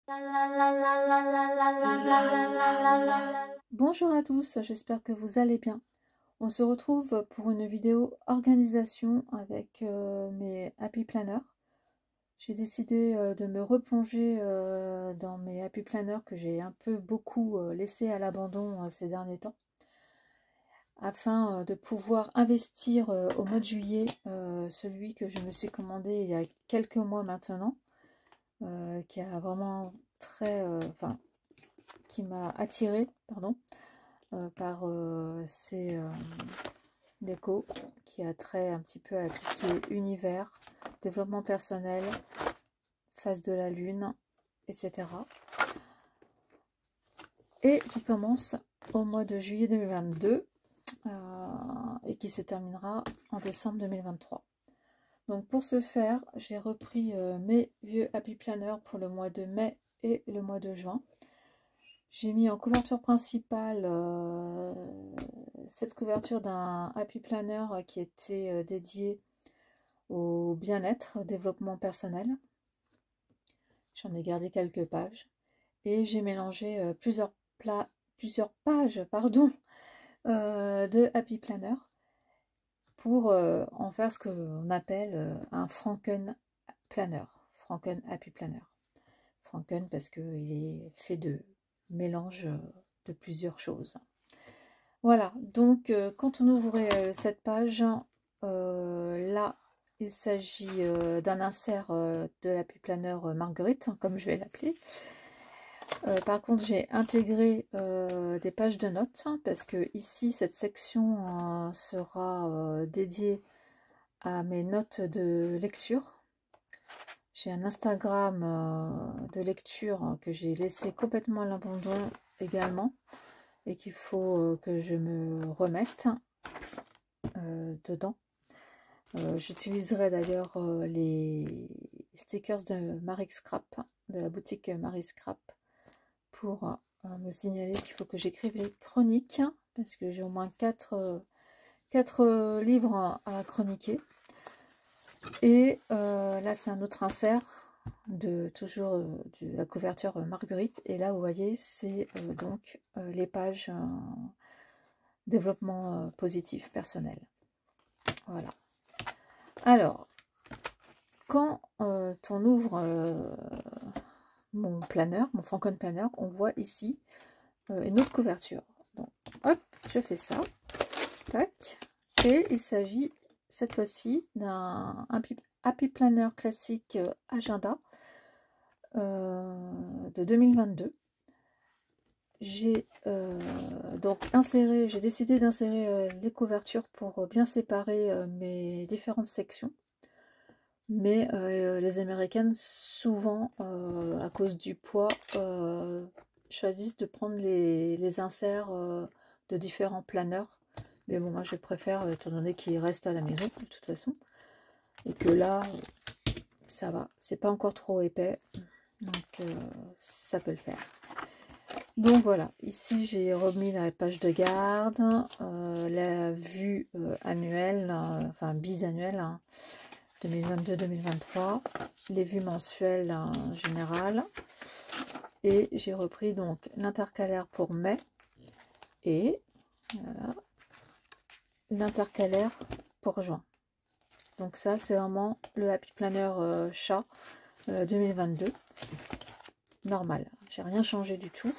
Bonjour à tous, j'espère que vous allez bien. On se retrouve pour une vidéo organisation avec mes Happy Planners. J'ai décidé de me replonger dans mes Happy Planners que j'ai un peu beaucoup laissé à l'abandon ces derniers temps, afin de pouvoir investir au mois de juillet celui que je me suis commandé il y a quelques mois maintenant, qui a vraiment qui m'a attirée, pardon, par ces décos qui a trait un petit peu à tout ce qui est univers, développement personnel, phase de la lune, etc. Et qui commence au mois de juillet 2022 et qui se terminera en décembre 2023. Donc pour ce faire, j'ai repris mes vieux Happy Planners pour le mois de mai et le mois de juin. J'ai mis en couverture principale cette couverture d'un Happy Planner qui était dédié au bien-être, au développement personnel. J'en ai gardé quelques pages. Et j'ai mélangé plusieurs pages de Happy Planner pour en faire ce qu'on appelle un Franken Planner. Franken Happy Planner. Franken parce qu'il est fait de mélange de plusieurs choses. Voilà, donc quand on ouvre cette page, là, il s'agit d'un insert de Happy Planner Marguerite, comme je vais l'appeler. Par contre, j'ai intégré des pages de notes, parce que ici, cette section sera dédiée à mes notes de lecture. J'ai un Instagram de lecture que j'ai laissé complètement à l'abandon également, et qu'il faut que je me remette dedans. J'utiliserai d'ailleurs les stickers de Marie Scrap, de la boutique Marie Scrap, pour me signaler qu'il faut que j'écrive les chroniques, parce que j'ai au moins 4 livres à chroniquer. Et là, c'est un autre insert de toujours de la couverture Marguerite. Et là, vous voyez, c'est donc les pages développement positif personnel. Voilà. Alors, quand on ouvre mon planeur, mon Franken Planner, on voit ici une autre couverture. Donc, hop, je fais ça. Tac. Et il s'agit cette fois-ci d'un Happy Planner classique agenda de 2022. J'ai décidé d'insérer les couvertures pour bien séparer mes différentes sections. Mais les Américaines, souvent, à cause du poids, choisissent de prendre les inserts de différents planeurs. Mais bon, moi je préfère, étant donné qu'ils restent à la maison, de toute façon. Et que là, ça va, c'est pas encore trop épais. Donc ça peut le faire. Donc voilà, ici j'ai remis la page de garde, la vue annuelle, enfin bisannuelle, hein, 2022-2023, les vues mensuelles en général, et j'ai repris donc l'intercalaire pour mai et voilà, l'intercalaire pour juin. Donc ça c'est vraiment le Happy Planner chat 2022, normal, j'ai rien changé du tout.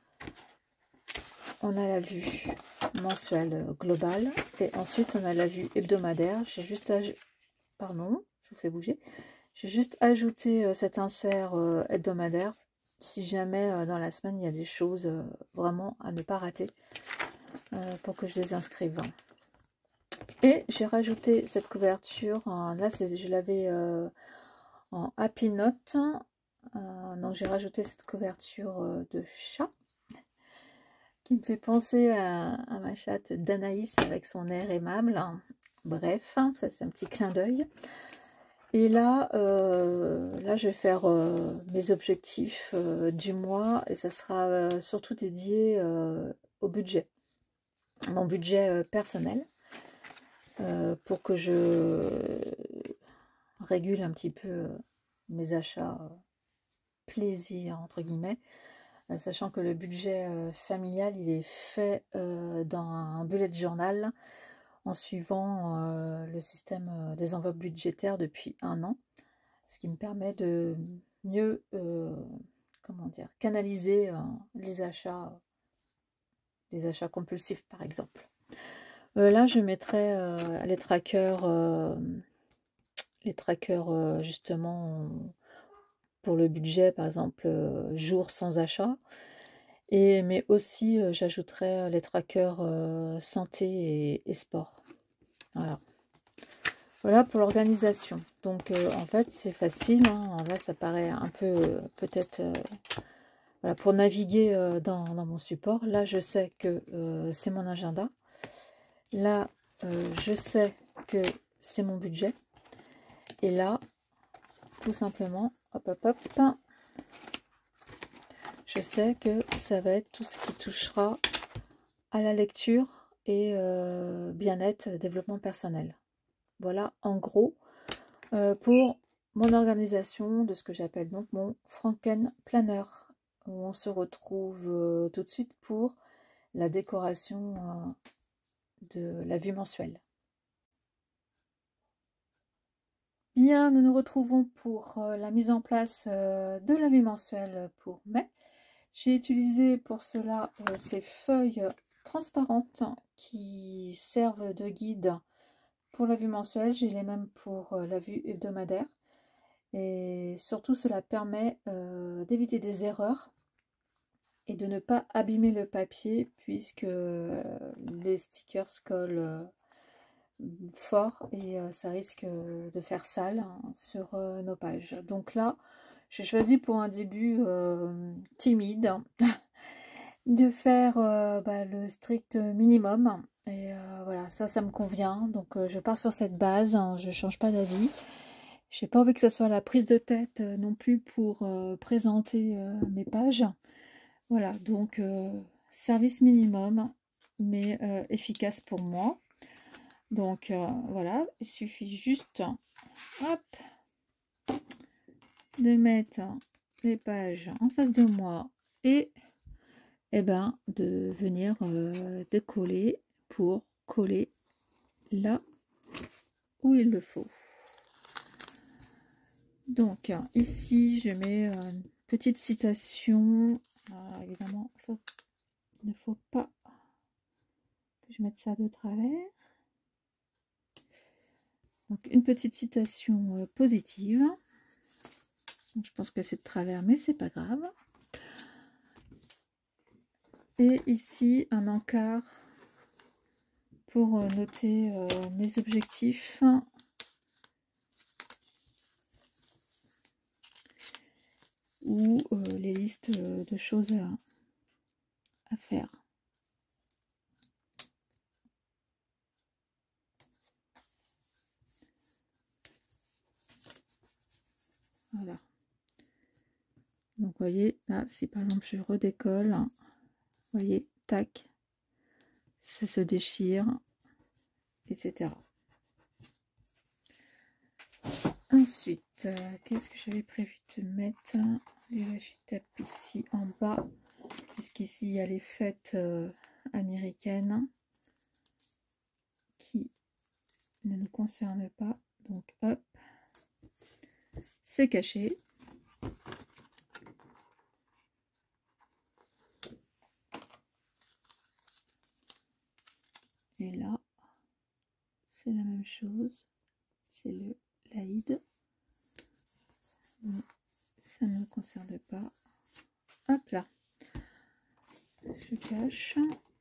On a la vue mensuelle globale et ensuite on a la vue hebdomadaire. J'ai juste pardon, je vous fais bouger. J'ai juste ajouté cet insert hebdomadaire si jamais dans la semaine il y a des choses vraiment à ne pas rater pour que je les inscrive. Et j'ai rajouté cette couverture, là je l'avais en Happy Note, donc j'ai rajouté cette couverture de chat qui me fait penser à ma chatte d'Anaïs avec son air aimable. Bref, ça c'est un petit clin d'œil. Et là, je vais faire mes objectifs du mois et ça sera surtout dédié au budget, mon budget personnel, pour que je régule un petit peu mes achats plaisir, entre guillemets, sachant que le budget familial, il est fait dans un bullet journal en suivant le système des enveloppes budgétaires depuis 1 an, ce qui me permet de mieux comment dire, canaliser les achats compulsifs par exemple. Là je mettrai les trackers justement pour le budget, par exemple jour sans achat, mais aussi j'ajouterai les trackers santé et sport. Voilà pour l'organisation. Donc en fait c'est facile, hein. Là ça paraît un peu peut-être voilà, pour naviguer dans mon support. Là je sais que c'est mon agenda. Là je sais que c'est mon budget. Et là tout simplement hop hop hop, je sais que ça va être tout ce qui touchera à la lecture et bien-être, développement personnel. Voilà en gros pour mon organisation de ce que j'appelle donc mon Franken Planner, où on se retrouve tout de suite pour la décoration de la vue mensuelle. Bien, nous nous retrouvons pour la mise en place de la vue mensuelle pour mai. J'ai utilisé pour cela ces feuilles transparentes qui servent de guide pour la vue mensuelle. J'ai les mêmes pour la vue hebdomadaire. Et surtout, cela permet d'éviter des erreurs et de ne pas abîmer le papier puisque les stickers collent fort et ça risque de faire sale sur nos pages. Donc là, j'ai choisi pour un début timide de faire le strict minimum. Et voilà, ça me convient. Donc je pars sur cette base, hein, je ne change pas d'avis. Je n'ai pas envie que ça soit la prise de tête non plus pour présenter mes pages. Voilà, donc service minimum, mais efficace pour moi. Donc voilà, il suffit juste hop, de mettre les pages en face de moi et de venir décoller pour coller là où il le faut. Donc ici je mets une petite citation. Évidemment il ne faut pas que je mette ça de travers. Donc une petite citation positive. Donc, je pense que c'est de travers mais c'est pas grave. Et ici un encart pour noter mes objectifs ou les listes de choses à faire. Voilà. Donc vous voyez, là, si par exemple je redécolle, vous voyez, tac, ça se déchire, etc. Ensuite, qu'est-ce que j'avais prévu de mettre? Les washi tape ici en bas, puisqu'ici il y a les fêtes américaines qui ne nous concernent pas. Donc hop, c'est caché. Et là, c'est la même chose, c'est le l'Aïd. Mais ça ne me concerne pas. Hop là, je cache.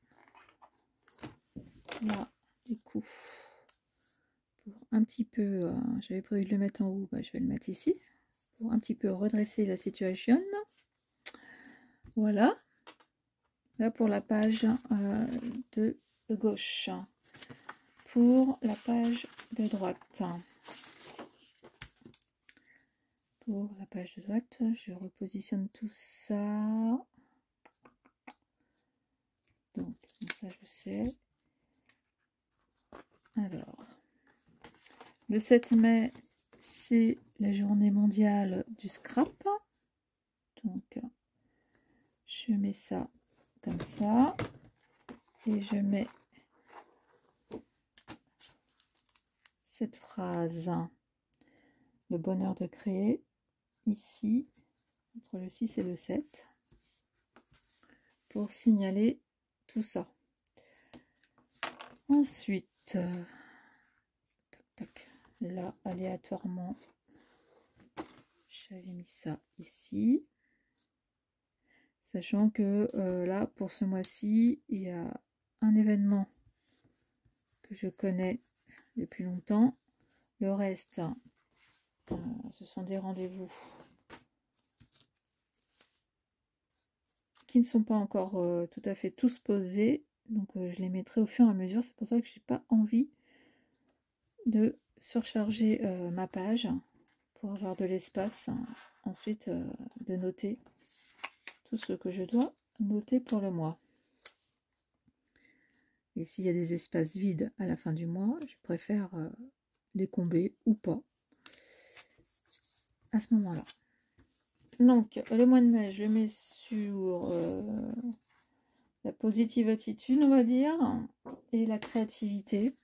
Là, du coup, pour un petit peu, j'avais prévu de le mettre en haut, je vais le mettre ici, pour un petit peu redresser la situation. Voilà. Là pour la page de gauche. Pour la page de droite. Pour la page de droite, je repositionne tout ça. Donc, ça je sais. Alors, le 7 mai, c'est la journée mondiale du scrap. Donc, je mets ça comme ça. Et je mets cette phrase, le bonheur de créer, ici, entre le 6 et le 7, pour signaler tout ça. Ensuite, tac, tac, là, aléatoirement, j'avais mis ça ici. Sachant que là, pour ce mois-ci, il y a un événement que je connais depuis longtemps. Le reste, ce sont des rendez-vous qui ne sont pas encore tout à fait tous posés. Donc je les mettrai au fur et à mesure. C'est pour ça que je n'ai pas envie de surcharger ma page pour avoir de l'espace. Ensuite, de noter tout ce que je dois noter pour le mois. Et s'il y a des espaces vides à la fin du mois, je préfère les combler ou pas à ce moment-là. Donc, le mois de mai, je le mets sur la positive attitude, on va dire, et la créativité.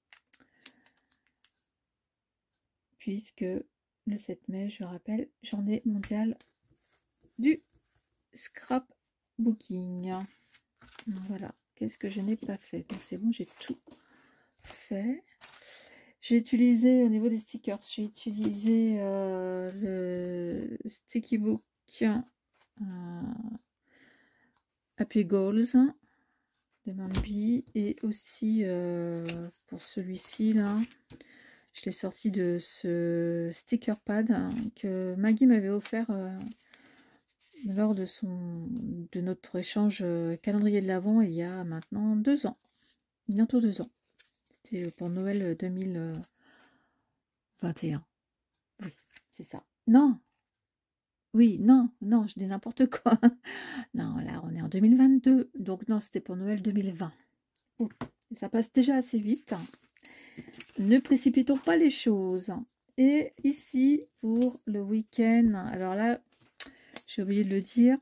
Puisque le 7 mai, je rappelle, journée mondiale du scrapbooking. Voilà, qu'est-ce que je n'ai pas fait? Donc c'est bon, j'ai tout fait. J'ai utilisé, au niveau des stickers, j'ai utilisé le Sticky Book Happy Goals de Mambi, et aussi pour celui-ci là, je l'ai sorti de ce sticker pad que Maggie m'avait offert lors de notre échange calendrier de l'Avent il y a maintenant 2 ans, bientôt 2 ans. C'était pour Noël 2021. Oui, c'est ça. Non, oui, non, je dis n'importe quoi. Non, là, on est en 2022. Donc, non, c'était pour Noël 2020. Oh, ça passe déjà assez vite. Ne précipitons pas les choses. Et ici, pour le week-end, alors là, j'ai oublié de le dire,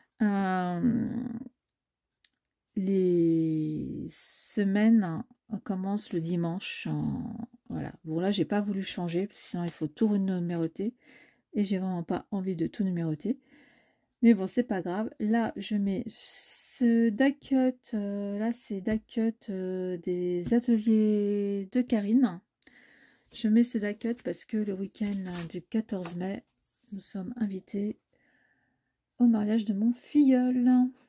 les semaines commencent le dimanche. Voilà. Bon, là, j'ai pas voulu changer, parce que sinon, il faut tout renuméroter. Et j'ai vraiment pas envie de tout numéroter. Mais bon, c'est pas grave. Là, je mets ce die-cut. Là, c'est die-cut des ateliers de Karine. Je mets ce die-cut parce que le week-end du 14 mai, nous sommes invités au mariage de mon filleul.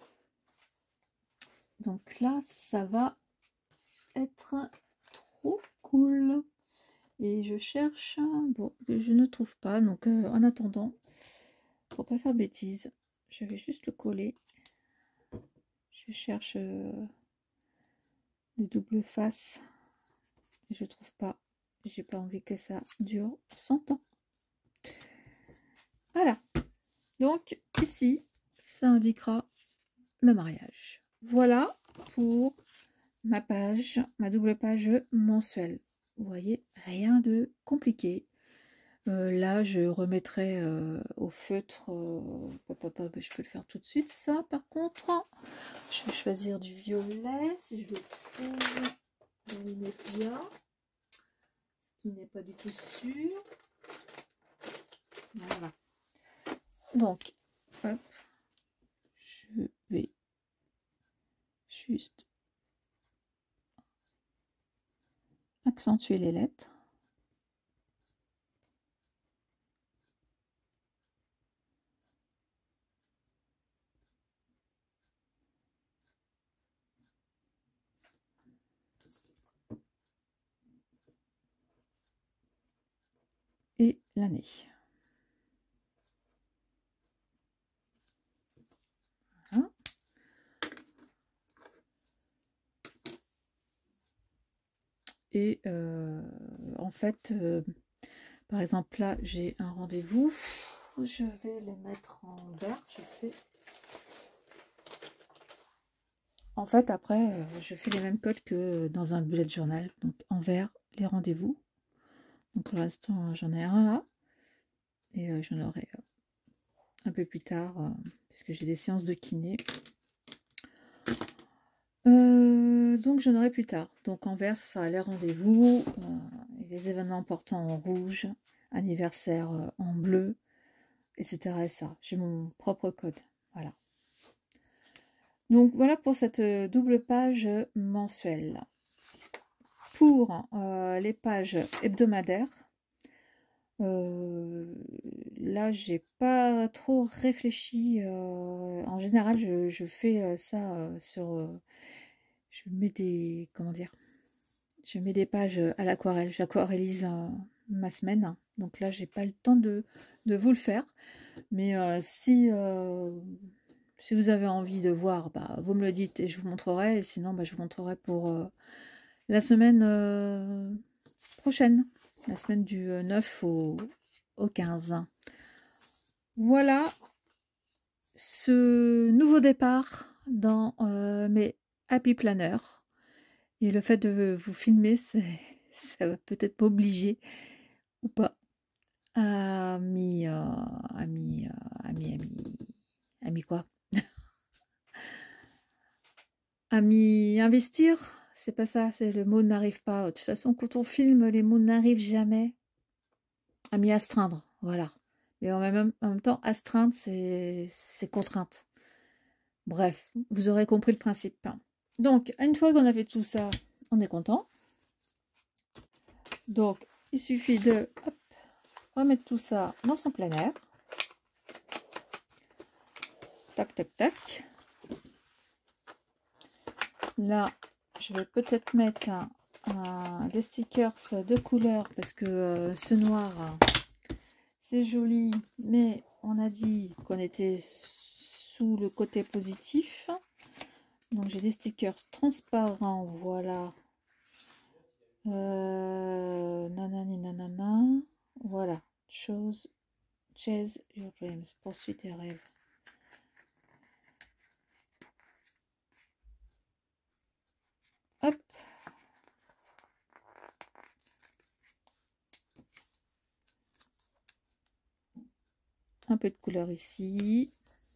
Donc là, ça va être trop cool. Et je cherche, bon, je ne trouve pas. Donc en attendant, pour pas faire bêtise, je vais juste le coller. Je cherche le double face. Je trouve pas. J'ai pas envie que ça dure 100 ans. Voilà. Donc ici, ça indiquera le mariage. Voilà pour ma page, ma double page mensuelle. Vous voyez, rien de compliqué. Là, je remettrai au feutre. Je peux le faire tout de suite, ça. Par contre, je vais choisir du violet, si je le trouve dans l'immédiat. Ce qui n'est pas du tout sûr. Voilà. Donc, hop, je vais juste accentuer les lettres. Et l'année. Voilà. Et en fait, par exemple, là, j'ai un rendez-vous. Je vais les mettre en vert. En fait, après, je fais les mêmes codes que dans un bullet journal. Donc, en vert, les rendez-vous. Donc, pour l'instant, j'en ai un là. Et j'en aurai un peu plus tard, puisque j'ai des séances de kiné. Donc j'en aurai plus tard. Donc en vert, ça a les rendez-vous, les événements importants en rouge, anniversaire en bleu, etc. Et ça, j'ai mon propre code. Voilà. Donc voilà pour cette double page mensuelle. Pour les pages hebdomadaires, là j'ai pas trop réfléchi. En général, je fais ça sur... je mets des... comment dire? Je mets des pages à l'aquarelle. J'aquarellise ma semaine. Donc là, j'ai pas le temps de vous le faire. Mais si vous avez envie de voir, bah, vous me le dites et je vous montrerai. Et sinon, bah, je vous montrerai pour la semaine prochaine. La semaine du 9 au 15. Voilà ce nouveau départ dans mes Happy Planner. Et le fait de vous filmer, ça va peut-être m'obliger ou pas à quoi? À m'y investir? C'est pas ça, c'est le mot n'arrive pas. De toute façon, quand on filme, les mots n'arrivent jamais. À m'y astreindre, voilà. Mais en même temps, astreindre, c'est contrainte. Bref, vous aurez compris le principe. Donc, une fois qu'on a fait tout ça, on est content. Donc, il suffit de remettre tout ça dans son planner. Tac, tac, tac. Là, je vais peut-être mettre des stickers de couleur parce que ce noir, c'est joli, mais on a dit qu'on était sous le côté positif. Donc, j'ai des stickers transparents, voilà. Nanani nanana. Voilà. Chase your dreams. Poursuis tes rêves. Hop. Un peu de couleur ici.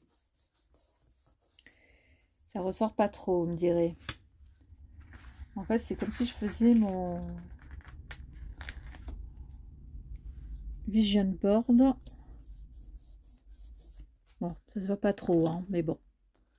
Ça ressort pas trop, vous me direz. En fait, c'est comme si je faisais mon vision board. Bon, ça se voit pas trop, hein, mais bon.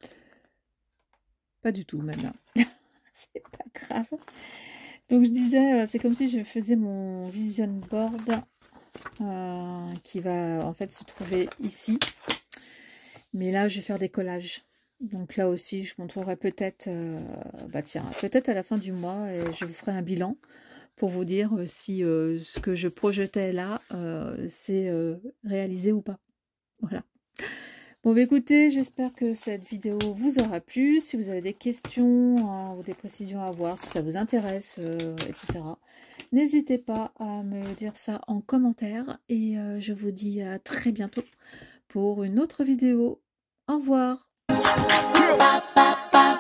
Pas du tout, même. C'est pas grave. Donc, je disais, c'est comme si je faisais mon vision board qui va en fait se trouver ici. Mais là, je vais faire des collages. Donc là aussi, je montrerai peut-être, bah tiens, peut-être à la fin du mois, et je vous ferai un bilan pour vous dire si ce que je projetais là, c'est réalisé ou pas. Voilà. Bon, bah, écoutez, j'espère que cette vidéo vous aura plu. Si vous avez des questions ou des précisions à voir, si ça vous intéresse, etc., n'hésitez pas à me dire ça en commentaire. Et je vous dis à très bientôt pour une autre vidéo. Au revoir.